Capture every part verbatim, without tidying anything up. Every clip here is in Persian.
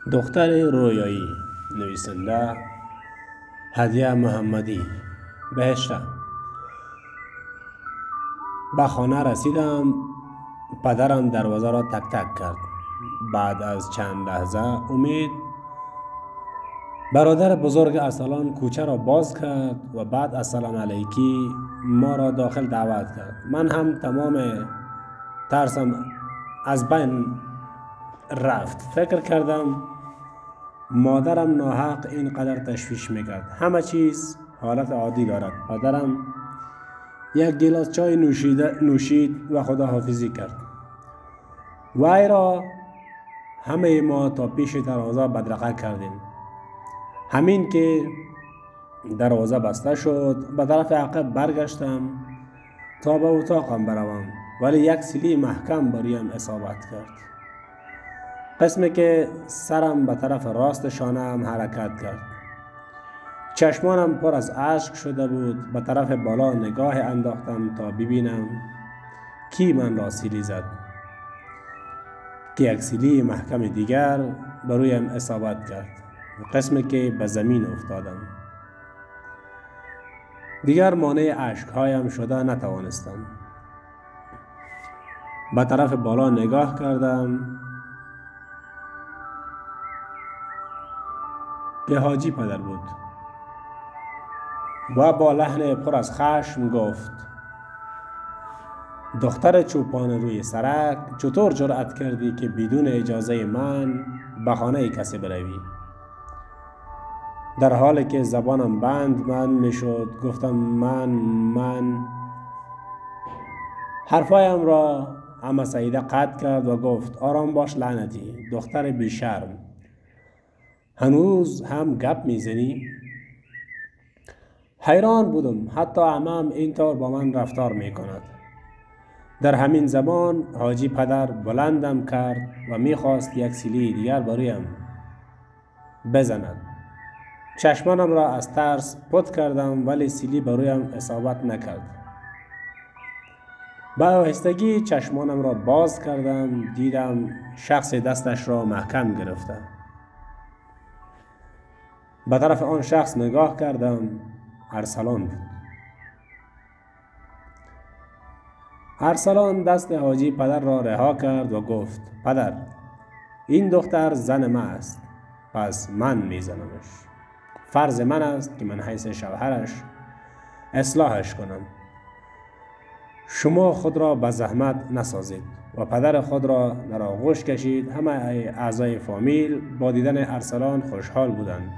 دختر رویایی، نویسنده هدیه محمدی. بهشته. به خانه رسیدم. پدرم دروازه را تک تک کرد. بعد از چند لحظه امید برادر بزرگ ارسلان کوچه را باز کرد و بعد السلام علیکی ما را داخل دعوت کرد. من هم تمام ترسم از بین رفت. فکر کردم مادرم ناحق اینقدر تشویش میکرد. همه چیز حالت عادی دارد. پدرم یک گلاس چای نوشید و خداحافظی کرد. وی را همه ما تا پیش دروازه بدرقه کردیم. همین که دروازه بسته شد به طرف عقب برگشتم تا به اتاقم بروم، ولی یک سیلی محکم برایم اصابت کرد. قسمی که سرم به طرف راست شانه‌ام حرکت کرد. چشمانم پر از اشک شده بود. به طرف بالا نگاه انداختم تا ببینم کی من را سیلی زد که یک سیلی محکم دیگر برویم اصابت کرد. قسمی که به زمین افتادم. دیگر مانع اشکهایم شده نتوانستم. به طرف بالا نگاه کردم که حاجی پدر بود و با لحن پر از خشم گفت: دختر چوپان روی سرک، چطور جرأت کردی که بدون اجازه من به خانه کسی بروی؟ در حالی که زبانم بند من میشد گفتم من من حرفایم را عمه سعیده قطع کرد و گفت: آرام باش لعنتی، دختر بیشرم، هنوز هم گپ میزنی؟ حیران بودم حتی عمم اینطور با من رفتار میکند. در همین زمان حاجی پدر بلندم کرد و میخواست یک سیلی دیگر برایم بزند. چشمانم را از ترس پت کردم ولی سیلی برایم اصابت نکرد. با آهستگی چشمانم را باز کردم. دیدم شخص دستش را محکم گرفته. به طرف آن شخص نگاه کردم. ارسلان بود. ارسلان دست حاجی پدر را رها کرد و گفت: پدر، این دختر زن من است، پس من میزنمش. فرض من است که من حیث شوهرش اصلاحش کنم. شما خود را به زحمت نسازید. و پدر خود را در آغوش کشید. همه اعضای فامیل با دیدن ارسلان خوشحال بودند.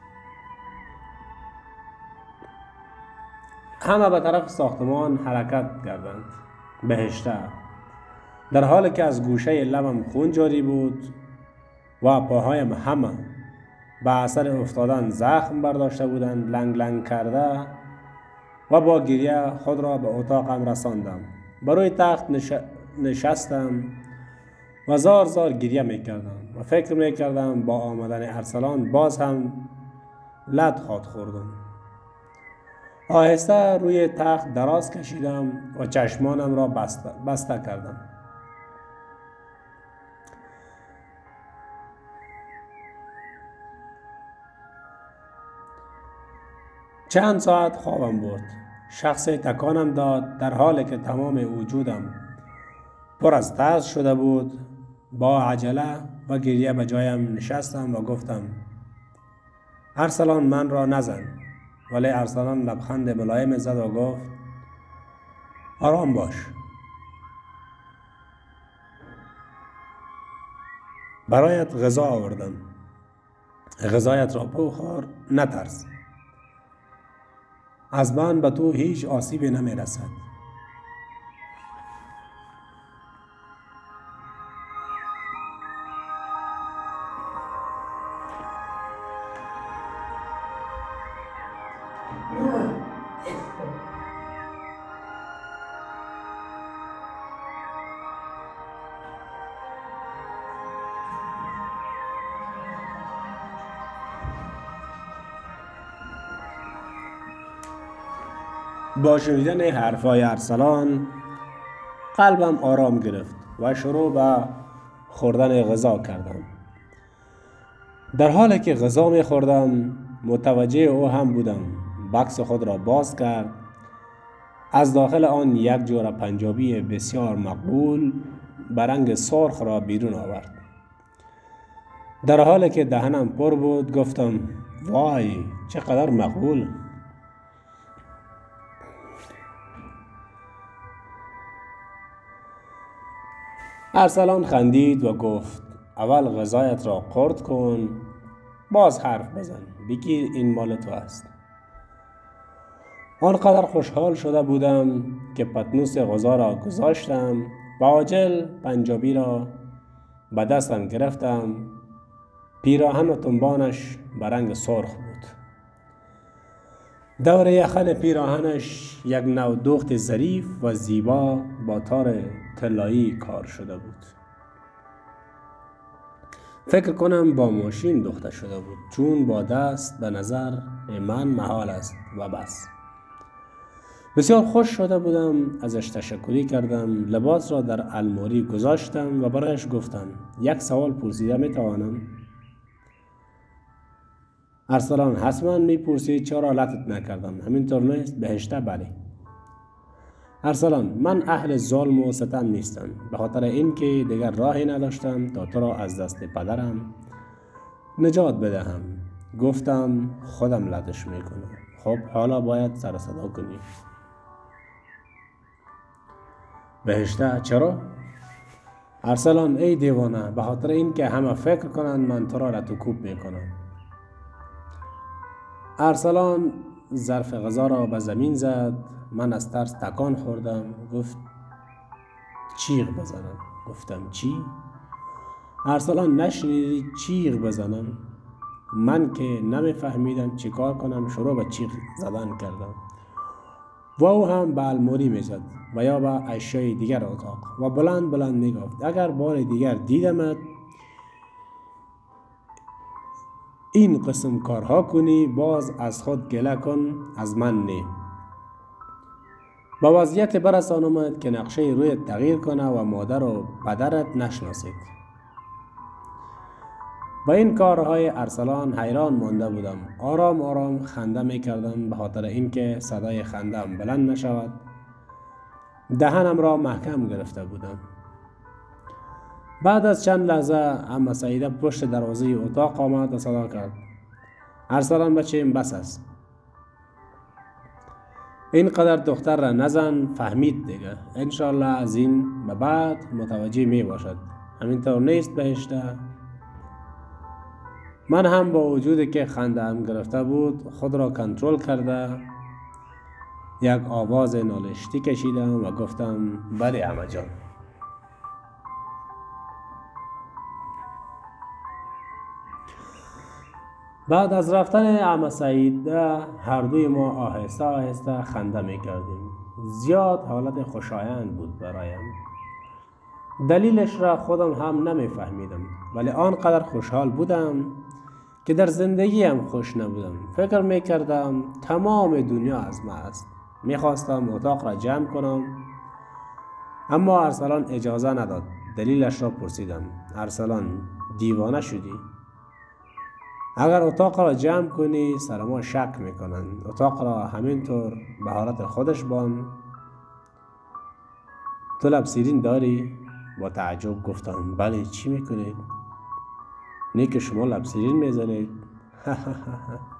همه به طرف ساختمان حرکت کردند. بهشته. در حالی که از گوشه لبم خون جاری بود و پاهایم همه به اثر افتادن زخم برداشته بودند لنگ لنگ کرده و با گریه خود را به اتاقم رساندم. بروی تخت نش... نشستم و زار زار گریه میکردم و فکر میکردم با آمدن ارسلان باز هم لد خواهد خوردم. آهسته روی تخت دراز کشیدم و چشمانم را بسته, بسته کردم. چند ساعت خوابم برد. شخص تکانم داد در حالی که تمام وجودم پر از ترس شده بود. با عجله و گریه به جایم نشستم و گفتم: ارسلان، من را نزن. ولی ارسلان لبخند ملایم زد و گفت: آرام باش. برایت غذا آوردم. غذایت را بخور، نترس. از من به تو هیچ آسیبی نمی رسد. با شنیدن حرفای ارسلان قلبم آرام گرفت و شروع به خوردن غذا کردم. در حالی که غذا می خوردم متوجه او هم بودم. بکس خود را باز کرد. از داخل آن یک جور پنجابی بسیار مقبول به رنگ سرخ را بیرون آورد. در حالی که دهنم پر بود گفتم وای چقدر مقبول. ارسلان خندید و گفت اول غذایت را قرد کن باز حرف بزن. بگیر این مال تو است. آنقدر خوشحال شده بودم که پتنوس غذا را گذاشتم و عاجل پنجابی را به دستم گرفتم. پیراهن و تنبانش به رنگ سرخ بود. دور یخن پیراهنش یک نوع دوخت ظریف و زیبا با تار طلایی کار شده بود. فکر کنم با ماشین دوخته شده بود چون با دست به نظر من محال است و بس. بسیار خوش شده بودم. ازش تشکری کردم. لباس را در الماری گذاشتم و برایش گفتم یک سوال پرسیده می توانم؟ ارسلان حتما می پرسید چرا لطت نکردم همینطور نیست؟ بهشته بله. ارسلان من اهل ظلم و ستم نیستم به خاطر اینکه دیگر راهی نداشتم تا تو را از دست پدرم نجات بدهم گفتم خودم لطش میکنم. خب حالا باید سر صدا کنی. بهشته چرا؟ ارسلان ای دیوانه به خاطر اینکه همه فکر کنند من تو را لطوکوب میکنم. ارسلان ظرف غذا را به زمین زد. من از ترس تکان خوردم. گفت چیغ بزنم. گفتم چی؟ ارسلان نشنیدی چیغ بزنم؟ من که نمیفهمیدم چی کار کنم شروع به چیغ زدن کردم و او هم به الماری می زد و یا به اشیای دیگر اتاق و بلند بلند می گفت اگر بار دیگر دیدمت این قسم کارها کنی باز از خود گله کن از من نه. با وضعیت برسان آمد که نقشه روی تغییر کنه و مادر و پدرت نشناسید. با این کارهای ارسلان حیران مانده بودم. آرام آرام خنده می کردم به خاطر اینکه صدای خندم بلند نشود. دهنم را محکم گرفته بودم. بعد از چند لحظه عمه سعیده پشت دروازه اتاق آمد و صدا کرد ارسلان بچه‌ام بس است. اینقدر دختر را نزن. فهمید دیگه. انشالله از این به بعد متوجه می باشد. همینطور نیست بهشته؟ من هم با وجودی که خنده هم گرفته بود خود را کنترل کرده یک آواز نالشتی کشیدم و گفتم بله عمه جان. بعد از رفتن عمه سعیده هر دوی ما آهسته آهسته خنده می کردیم. زیاد حالت خوشایند بود برایم. دلیلش را خودم هم نمی فهمیدم ولی آنقدر خوشحال بودم که در زندگی هم خوش نبودم. فکر می کردم تمام دنیا از من است. می خواستم اتاق را جمع کنم اما ارسلان اجازه نداد. دلیلش را پرسیدم. ارسلان دیوانه شدی؟ اگر اتاق را جمع کنی سر ما شک میکنن. اتاق را همینطور به حالت خودش بان. تو لب سیرین داری؟ با تعجب گفتم بله چی میکنید؟ نه که شما لب سیرین میزنید.